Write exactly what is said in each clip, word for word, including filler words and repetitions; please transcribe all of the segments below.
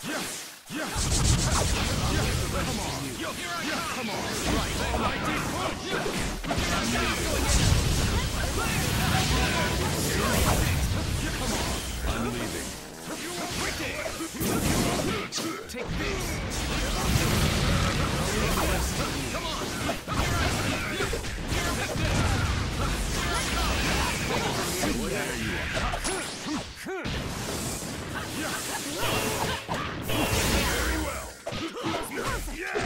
Yeah, yeah, yeah. Come on, yeah, come on. Right, almighty push. Come on, I'm leaving. Take this. Come on. There you are. Very well. Yeah.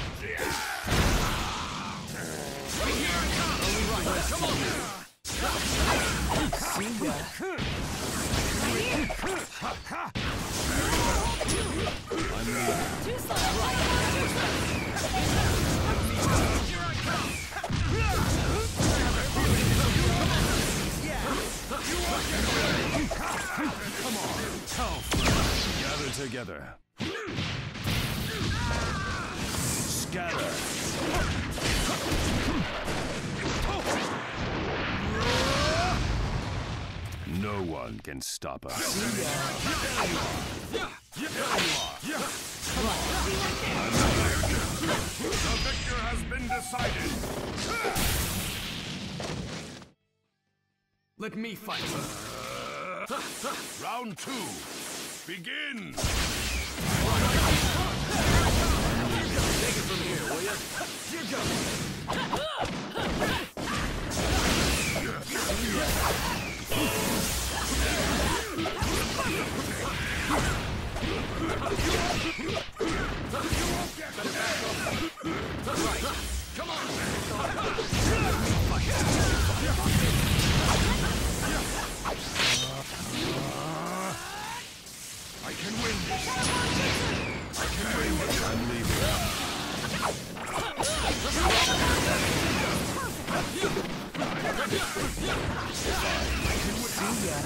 Here it comes. Come on. See ya. I'm leaving. Too slow. Here I come. Come on, tough. Gather together. Scatter. No one can stop us. See ya. Yeah, yeah, yeah. Come on. The victor has been decided. Let me fight. Round two. Begin. Take it from here, will ya? Here goes. Right. Come on. I can win this. I can win this. I'm leaving. See ya.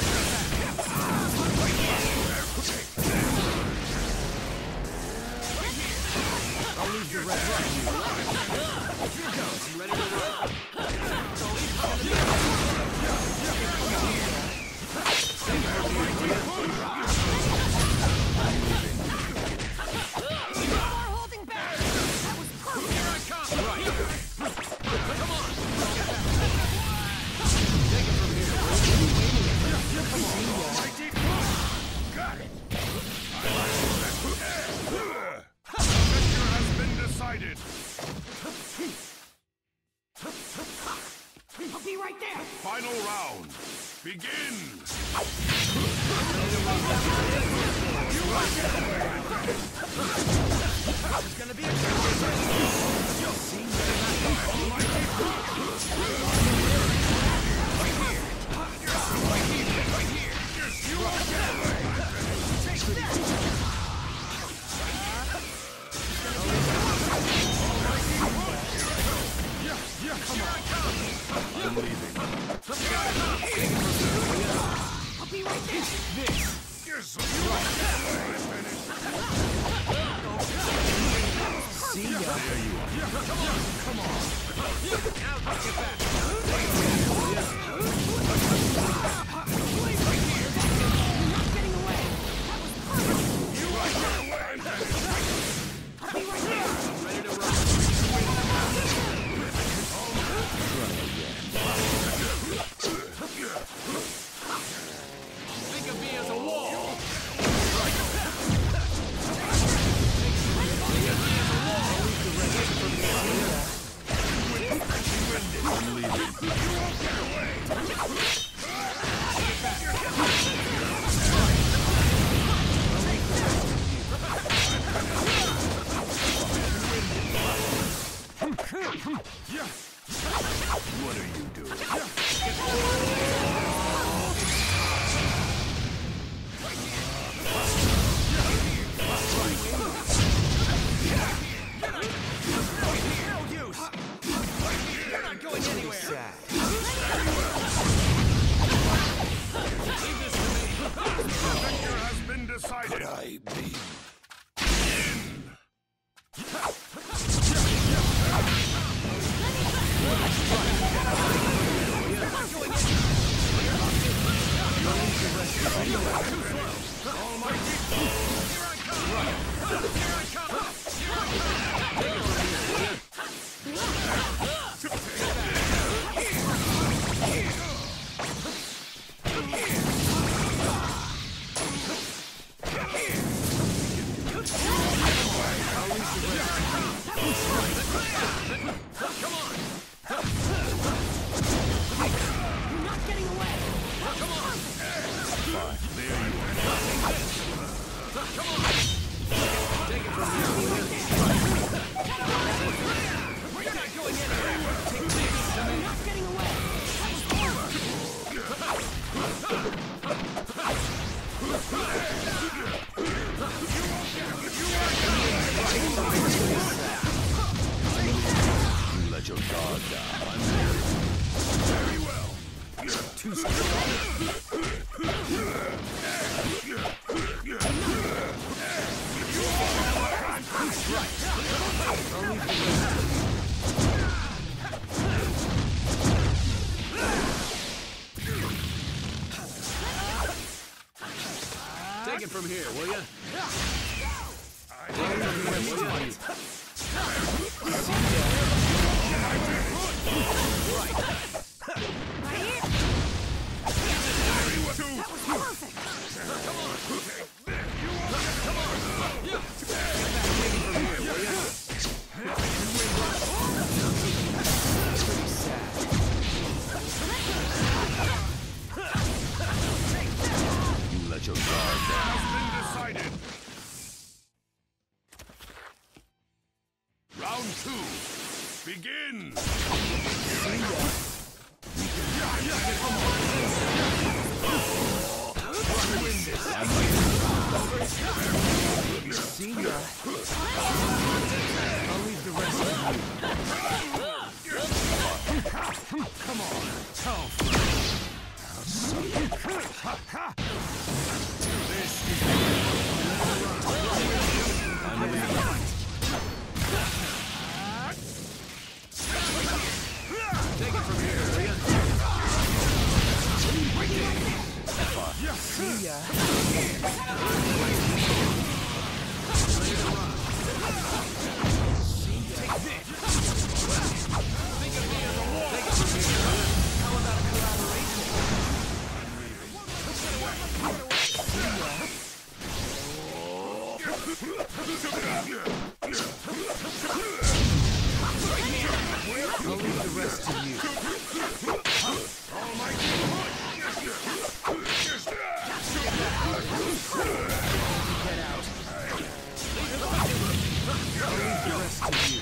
I'll leave the rest right here. Here goes. You ready to roll? Holding back. That was perfect. Here I come. Right. Come on. Take it from here. Come on. Got it. The victor has been decided. I'll be right there. Final round. Begin. It's gonna be a You'll see me. Right here. Right here. Right here. You won't get away. Take that. Yeah, yeah, come on. I'm leaving. I'll be right there. This. Yes, you won't get away. See ya. There you are. Yeah, come on. Come on. Now take it back. Right here. You're not getting away. That was perfect. You won't get away. I'll be right there. Ready to rock. Think of me as a wall. I'm leaving. You won't get away. What are you doing? You're not going anywhere. Leave this to me. The victor has been decided. Could I be? Almighty, here I come. Too strong. Take it from here, will ya? You let your guard down. Has been decided. Round two. Begin. See ya. I'll leave the rest of you. Come on. Tough. This is I'm leaving. Take it from here, will ya? See ya. I'll leave the rest to you. Get out. I'll leave the rest to you.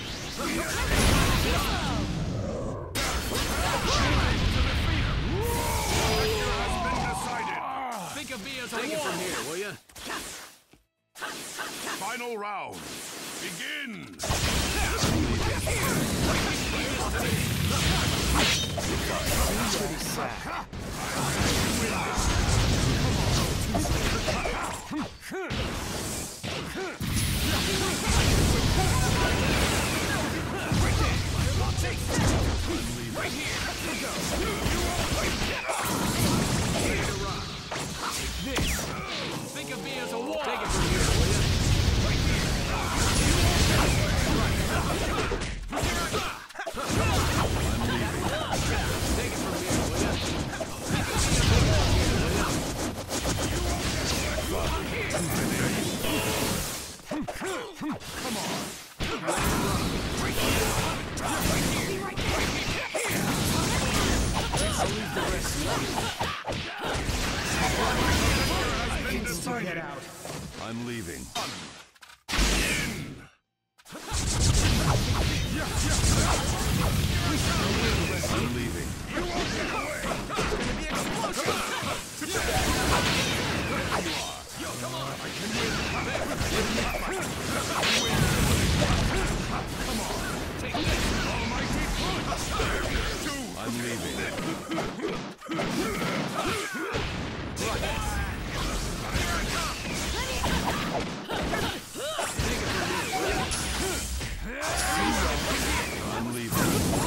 has been decided. Think of me as a Take it from here, will ya? Final round. Begin. Pretty sad. Right here. Here go. This. Think of me as a wall. Take it from here, will ya? Right here. Take it from here, will ya? Think of me as a wall here, will ya? Come on. Right here. Right here. I'll leave the rest to you. Get out. I'm leaving. I'm leaving. I'm leaving. I'm leaving.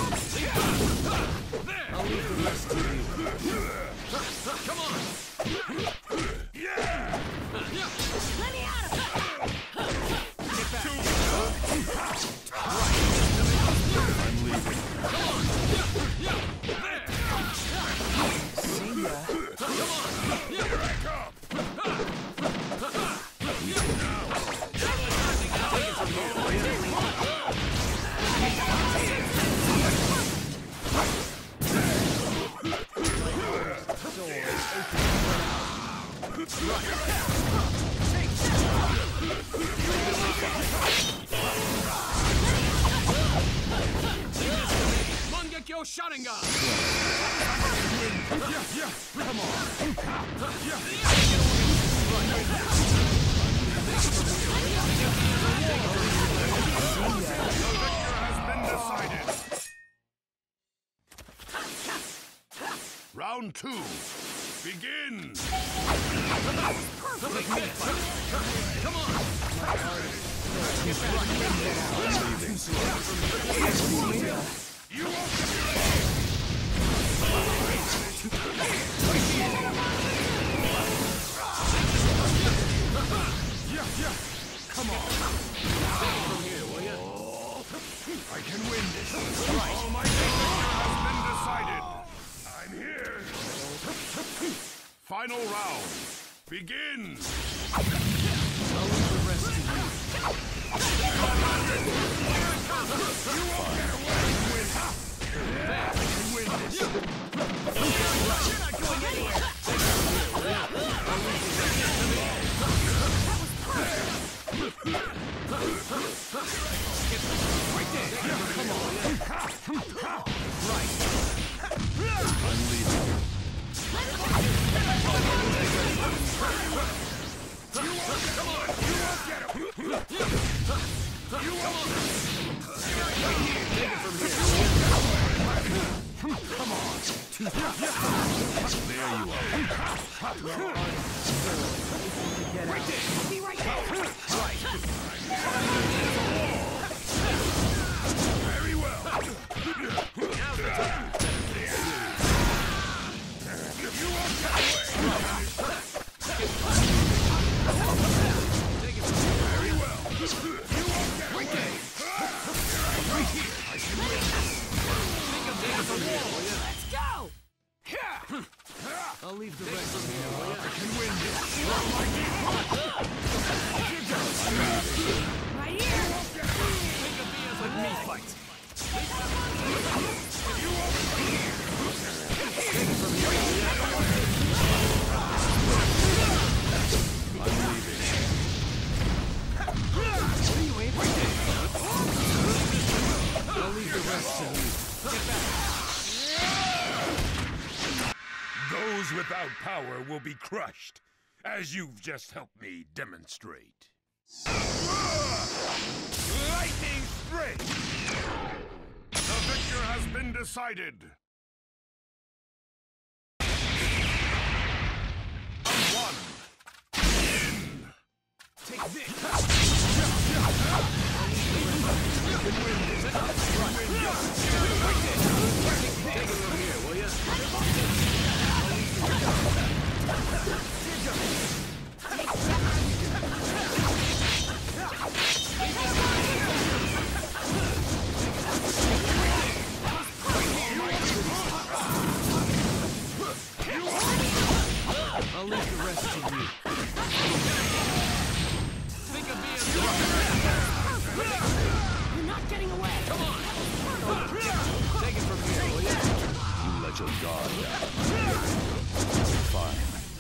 I'll leave the rest to you. Come on. Yeah! Let me out of it! Get back. I'm leaving. See ya. Here I come. Mangekyo Sharingan! Yeah, yeah, come on. Yeah. Round two. Begin. Perfect. Come on. Get back. You won't Yeah, yeah. Come on. From here, will ya? I can win this. Right. All my victory has been decided. I'm here. Final round. Begin. I'll leave the rest to you. You won't get away. Win. I can win this. You're not going anywhere. Right there. Come on. Right. I'm leaving. You won't get him. You won't. Take it from here. Come on. There you are. Right there. I'll be right there. Very well. Now's the time. You won't get away. Take it from here. Very well. You won't get away. Right here. I can win. Think of Dana from here, will ya? Let's go! I'll leave the rest from here, will ya? I can win this. Right here! Think of me as a me fight. You won't. Take it from here, will ya? I'm leaving. I'll leave the rest to you. Get back. Those without power will be crushed, as you've just helped me demonstrate. Lightning straight! The victor has been decided. One. In. Take this. Take it from here, will ya? I'll leave the rest to you. Think of me as You're not getting away! Come on! Take it from here, will ya? You let your guard down. Fine.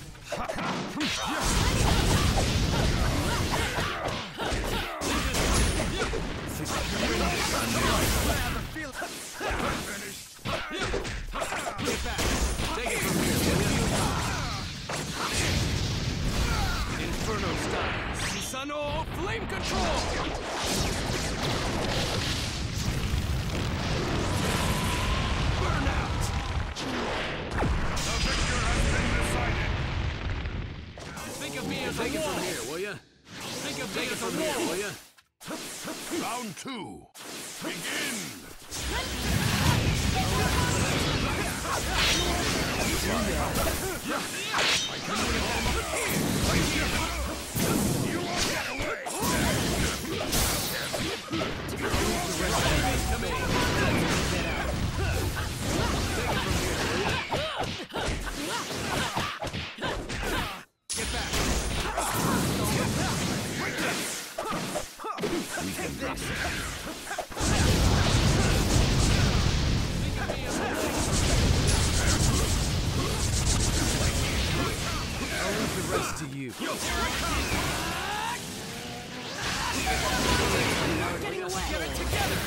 Get back! Take it from here, will ya? Inferno style. Susano flame control! Burn out! The victor has been decided. Think of me as a Take it from here, will ya? Think of me as a wall, will ya? Round two. Begin. You won't get away. Come in. Get back. We can do this. I'll leave the rest to you. You're not getting away! Get it together!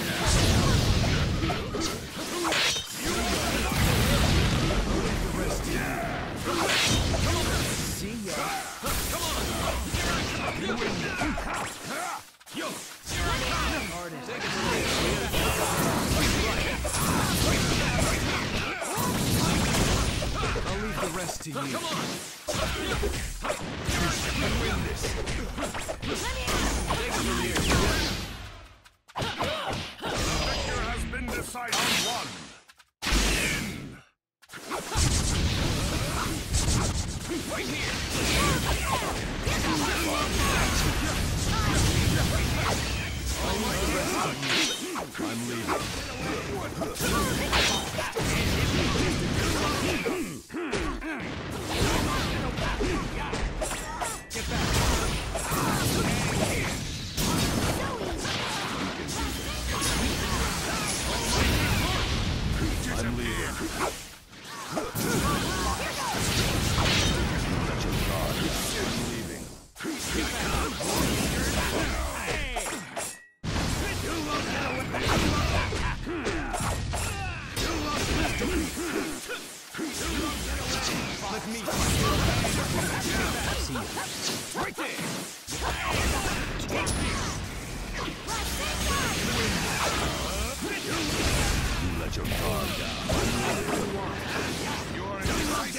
See ya. Come on! You win. Yo! Take it from here. rest to you. Come on! You win this. Take him here. The victor has been decided on one. In. Right here! I'm leaving. Get back! I'm leaving. I'm leaving. Let me See you. right there! You let your guard down. You're in the right.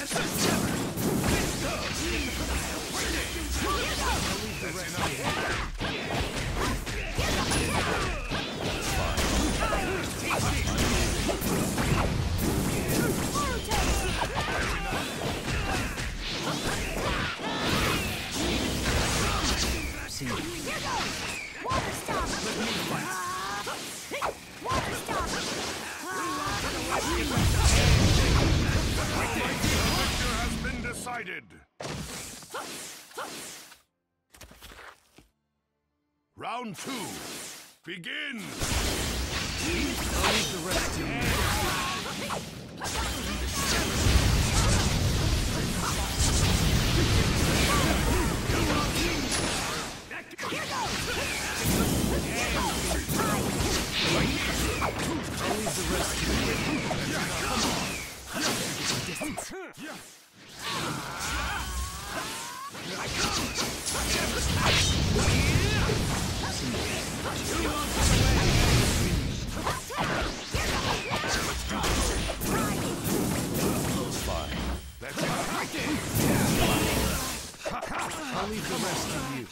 See you. Water stop! Water stop! The victor has been decided. Round two. Begin. I'll leave the rest to you. I'll leave the rest to you. Fine. I'll leave the rest to you.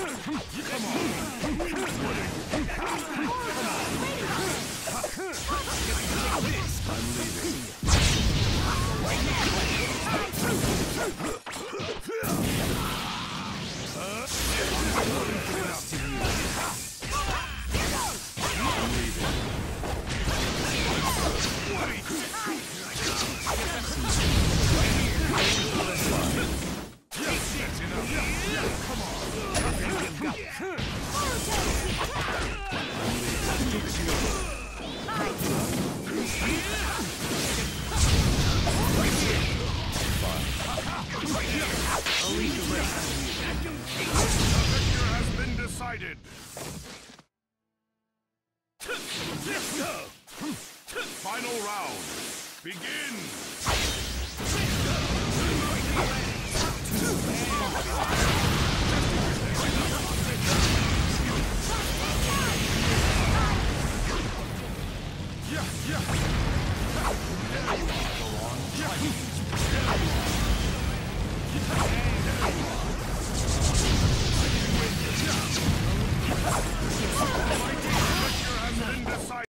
I'm leaving. I'm leaving. I'll leave the rest to you. The victor has been decided. Final round. Begin.